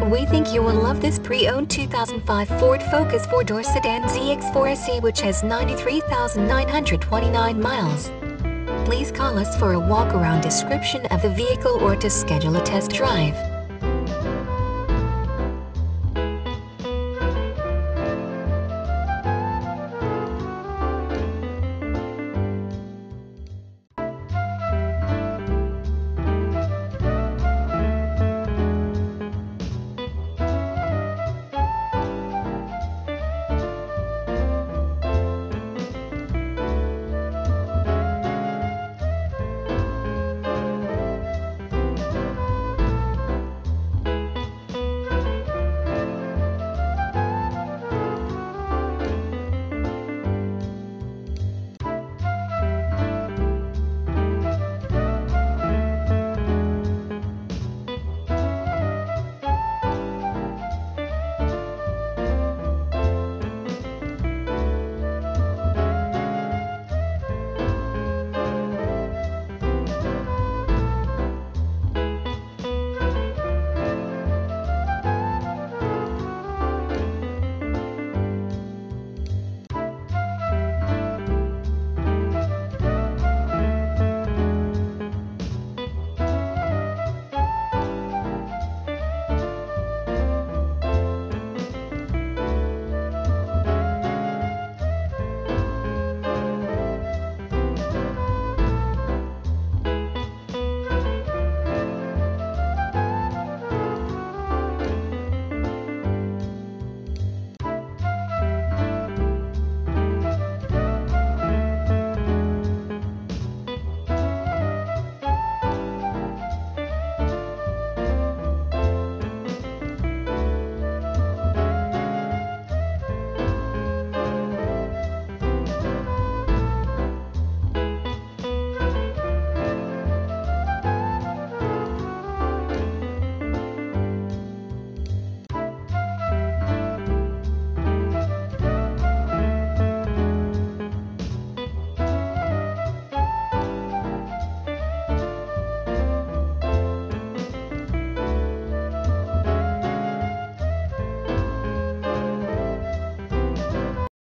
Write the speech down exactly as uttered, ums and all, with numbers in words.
We think you will love this pre-owned two thousand five Ford Focus four-door sedan Z X four S E, which has ninety-three thousand nine hundred twenty-nine miles. Please call us for a walk-around description of the vehicle or to schedule a test drive.